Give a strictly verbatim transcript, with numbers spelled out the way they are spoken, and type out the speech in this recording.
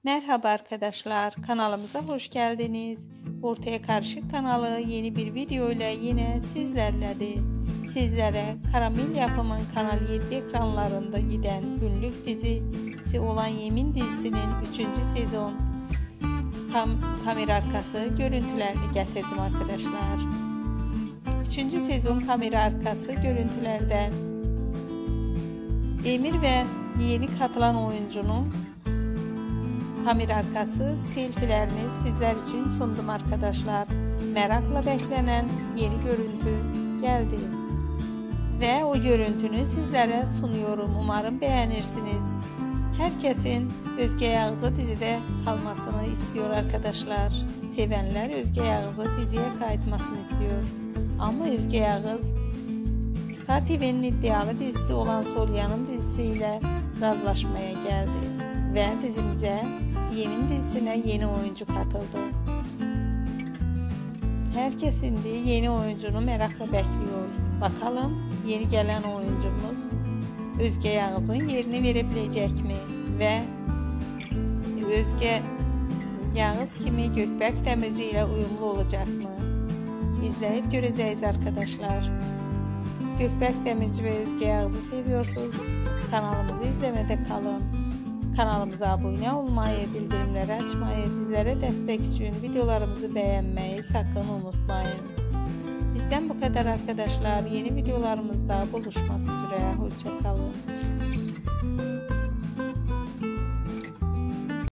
Merhaba arkadaşlar, kanalımıza hoş geldiniz. Ortaya Karışık kanalı yeni bir video ile yine sizlerledir. Sizlere Karamel Yapım'ın Kanal yedi ekranlarında giden günlük dizisi olan Yemin dizisinin üçüncü sezon kam kamera arkası görüntülerini getirdim arkadaşlar. üçüncü sezon kamera arkası görüntülerden Emir ve yeni katılan oyuncunun kamera arkası selfilerini sizler için sundum arkadaşlar. Merakla beklenen yeni görüntü geldi ve o görüntünü sizlere sunuyorum. Umarım beğenirsiniz. Herkesin Özge Yağız'ı dizide kalmasını istiyor arkadaşlar. Sevenler Özge Yağız'ı diziye kayıtmasını istiyor. Ama Özge Yağız Star T V'nin iddialı dizisi olan Solyanım dizisiyle razılaşmaya geldi ve dizimize Yemin dizisine yeni oyuncu katıldı. Herkes şimdi yeni oyuncunu merakla bekliyor. Bakalım yeni gelen oyuncumuz Özge Yağız'ın yerini verebilecek mi? Ve Özge Yağız kimi Gökberk Demirci ile uyumlu olacak mı? İzleyip göreceğiz arkadaşlar. Gökberk Demirci ve Özge Yağız'ı seviyorsunuz. Kanalımızı izlemede kalın. Kanalımıza abone olmayı, bildirimleri açmayı, bizlere destek için videolarımızı beğenmeyi sakın unutmayın. Bizden bu kadar arkadaşlar. Yeni videolarımızda buluşmak üzere. Hoşça kalın.